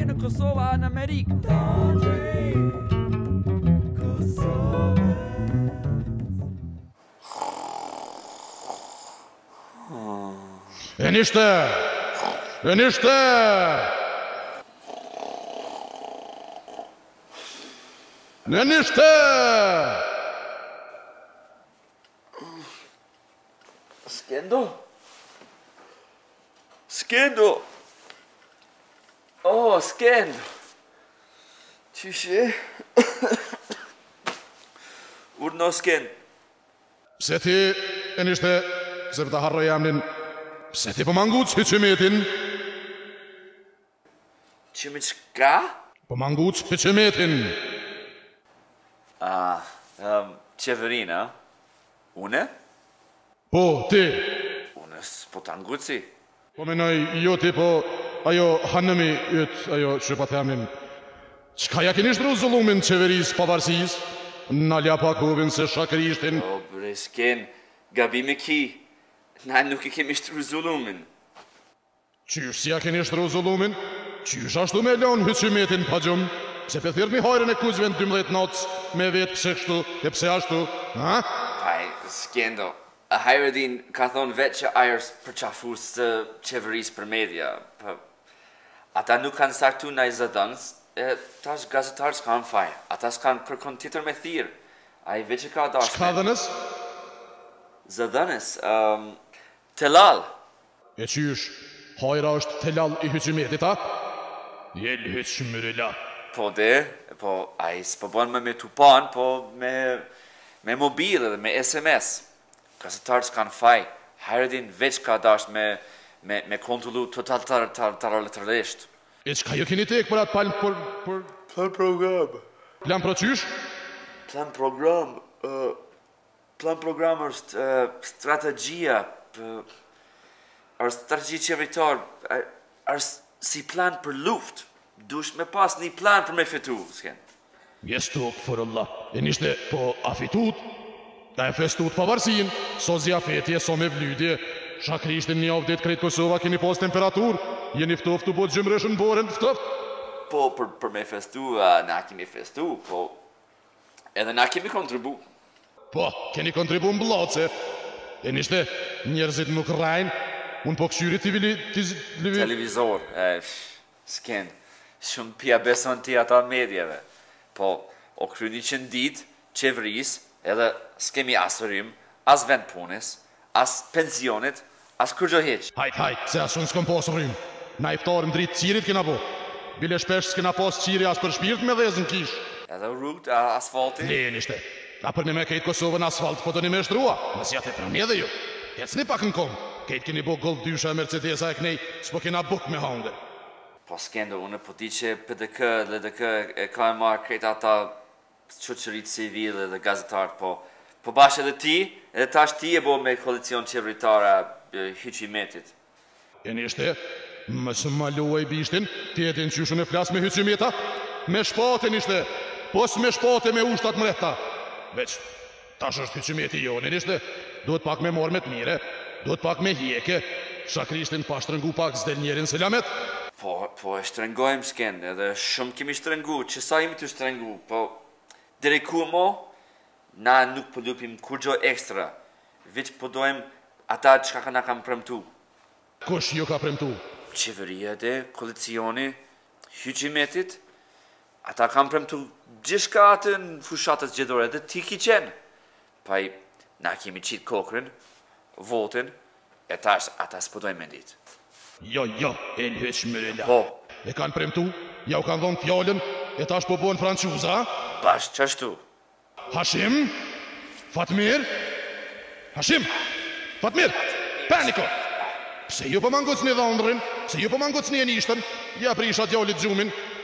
në Kosova në Amerikë. Enişte! Enişte! Enişte! Skendo? Skendo? Oh, Skendo. Qyshe? Urno Skend. Pse ti, enişte, se për të harroj emnin, pse ti po mangut hyqëmetin? Qymi qka? Po mangut hyqëmetin. Qeverina. Une? Po, ti. Une s'po t'anguci. Po menoj, jo ti, po ajo hanëmi ytë, ajo që pa themin. Qka ja keni shtru zullumin qeveris pavarësis? Nalja pa kovin se shakrishtin. O, bre, Skend, gabime ki. Na nuk I kemi shtru zullumin. Qysh si ja keni shtru zullumin? Qysh ashtu me lon hyqëmetin pa gjumë? Se për thirë mi hajrën e kuzve në 12 notës, me vetë pse kështu, e pse ashtu, ha? Paj, Skendo, a Hajredin ka thonë vetë që ajo është përqafus të qeverisë për media. Ata nuk kanë sartu në I zëdhënës, e tash gazetarës kanë faj. Ata s'kanë kërkon titër me thirë. A I vetë që ka dashme. Qka dhënës? Zëdhënës, telal. E qysh, hajra është telal I hyqëmetit, ha? Jel hyqëmërila. Po po a I s'po bon me tupan, po me mobil dhe me SMS. Gazetarës kanë faj. Hajredin veç ka dash me kontrolu totalitarianisht. E qka jo keni tek për atë palën për... Plan program. Plan për qysh? Plan program është strategjia, është strategji qeveritar, është si plan për luft. Dush me pas një plan për me fitu, Skend. Jes tuk, for Allah. E nishte, po a fitut? Da e festut pavarësin, so zjafetje, so me vlydje. Shakrishtin një avdet krejt Kosova keni pas temperatur. Jeni ftoft të bot gjymreshën boren ftoft. Po, për me festu, na kemi festu, po edhe na kemi kontribu. Po, keni kontribu në bloce. E nishte, njerëzit nuk rajnë. Unë po këshyri Televizor, Skend, shumë pia beson ti ata medjeve. Po, o kryni që në dit, qeveris, edhe s'kemi as rrim, as vend punës, as pensionit, as kërgjo heq. Hajt, se asun s'kom pas rrim. Na iftarën dritë qirit kena bo. Bile shpesh s'kena pas qiri as për shpirt me dhezën kish. Edhe rrugët, asfalti. Le, nishte. A për një me kejtë Kosovën asfalt, po të një me shtrua. Nësja të për një dhe ju. Ecni pak në kom. Kejtë keni bo gold dysha Mercedesa e knej, s'po kena buk me hangë. Po, Skendo, unë po di që PDK, LDK e ka e marrë krejt ata qëqërit civile dhe gazetarët, po bashkë edhe ti, edhe tash ti e bo me koalicion qeveritara hyqimetit. E nishte, mësë ma luaj bishtin, ti e ti në qyshën e flas me hyqimeta, me shpate nishte, pos me shpate me ushtat mrehta. Veç, tash është hyqimeti jo, në nishte, duhet pak me morë me të mire, duhet pak me hjeke, Shakrishtin pa shtrëngu pak zdel njerin selamet. Po e shtrëngojmë, Skend, edhe shumë kemi shtrëngu, që sa imi të shtrëngu, po deri ku mo, na nuk po lupim kur gjo ekstra, veç po dojmë ata që ka na kam premtu. Kush jo ka premtu? Qeveria dhe koalicioni, hyqimetit, ata kam premtu gjithka atë në fushatës gjedore, dhe ti ki qenë. Paj, na kemi qitë kokrin, votin, e tash ata s'po dojmë mendit. Jo, e në hyqëmërila. Po. E kanë premtu, ja u kanë dhonë fjallën, e tash po bojnë franquza. Bash, qashtu. Hashim, Fatmir, Paniko. Pse ju po mangucni dhondrin, pse ju po mangucni e nishtën, ja prisha djallit gjumin,